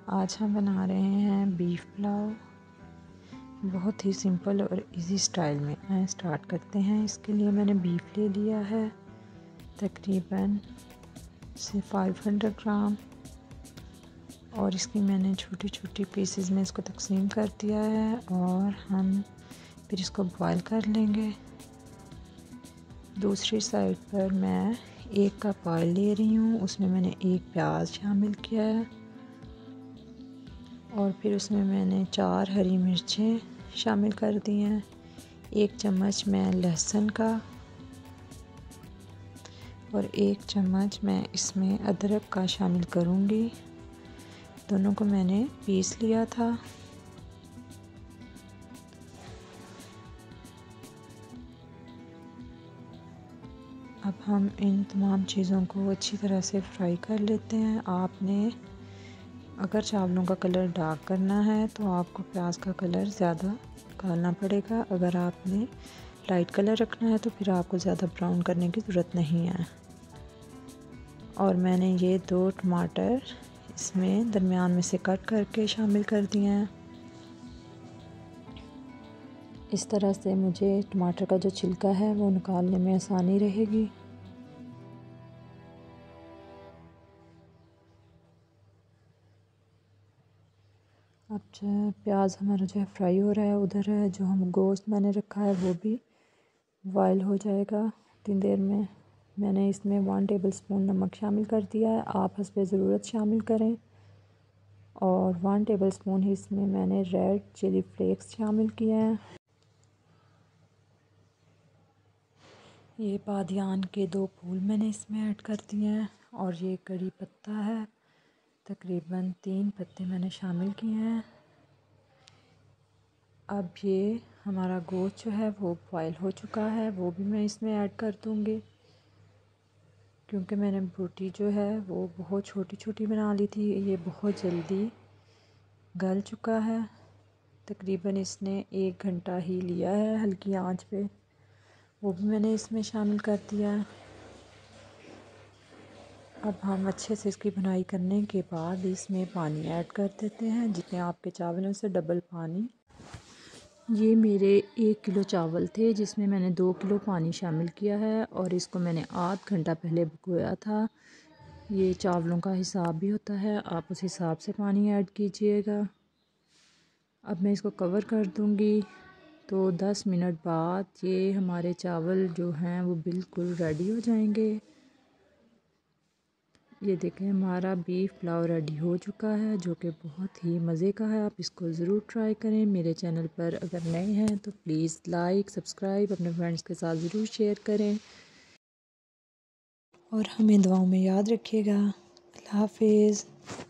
आज हम बना रहे हैं बीफ पुलाव, बहुत ही सिंपल और इजी स्टाइल में। आए स्टार्ट करते हैं। इसके लिए मैंने बीफ ले लिया है तकरीबन से 500 ग्राम, और इसकी मैंने छोटी छोटी पीसेस में इसको तकसीम कर दिया है और हम फिर इसको बॉईल कर लेंगे। दूसरी साइड पर मैं 1 कप ऑयल ले रही हूँ, उसमें मैंने 1 प्याज शामिल किया है और फिर उसमें मैंने 4 हरी मिर्चें शामिल कर दी हैं। 1 चम्मच मैं लहसुन का और 1 चम्मच मैं इसमें अदरक का शामिल करूँगी। दोनों को मैंने पीस लिया था। अब हम इन तमाम चीज़ों को अच्छी तरह से फ्राई कर लेते हैं। आपने अगर चावलों का कलर डार्क करना है तो आपको प्याज का कलर ज़्यादा डालना पड़ेगा। अगर आपने लाइट कलर रखना है तो फिर आपको ज़्यादा ब्राउन करने की ज़रूरत नहीं है। और मैंने ये 2 टमाटर इसमें दरमियान में से कट करके शामिल कर दिए हैं। इस तरह से मुझे टमाटर का जो छिलका है वो निकालने में आसानी रहेगी। अब जो प्याज हमारा जो है फ्राई हो रहा है, उधर जो हम गोश्त मैंने रखा है वो भी बॉयल हो जाएगा उतनी देर में। मैंने इसमें 1 टेबलस्पून नमक शामिल कर दिया है, आप हस्बे ज़रूरत शामिल करें। और 1 टेबलस्पून ही इसमें मैंने रेड चिली फ्लेक्स शामिल किए हैं। ये बादियान के 2 फूल मैंने इसमें ऐड कर दिए हैं और ये कड़ी पत्ता है, तकरीबन 3 पत्ते मैंने शामिल किए हैं। अब ये हमारा गोश्त जो है वो बॉयल हो चुका है, वो भी मैं इसमें ऐड कर दूँगी। क्योंकि मैंने बोटी जो है वो बहुत छोटी छोटी बना ली थी, ये बहुत जल्दी गल चुका है। तकरीबन इसने 1 घंटा ही लिया है हल्की आंच पे, वो भी मैंने इसमें शामिल कर दिया है। अब हम अच्छे से इसकी भुनाई करने के बाद इसमें पानी ऐड कर देते हैं, जितने आपके चावल हैं उससे डबल पानी। ये मेरे 1 किलो चावल थे जिसमें मैंने 2 किलो पानी शामिल किया है और इसको मैंने आध घंटा पहले भिगोया था। ये चावलों का हिसाब भी होता है, आप उस हिसाब से पानी ऐड कीजिएगा। अब मैं इसको कवर कर दूंगी तो 10 मिनट बाद ये हमारे चावल जो हैं वो बिल्कुल रेडी हो जाएंगे। ये देखें हमारा बीफ पुलाव रेडी हो चुका है, जो कि बहुत ही मज़े का है। आप इसको ज़रूर ट्राई करें। मेरे चैनल पर अगर नए हैं तो प्लीज़ लाइक सब्सक्राइब अपने फ्रेंड्स के साथ ज़रूर शेयर करें और हमें दुआओं में याद रखिएगा। अल्लाह हाफिज़।